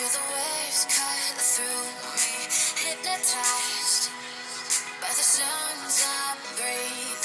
the waves cut through me, hypnotized by the sounds I'm breathing.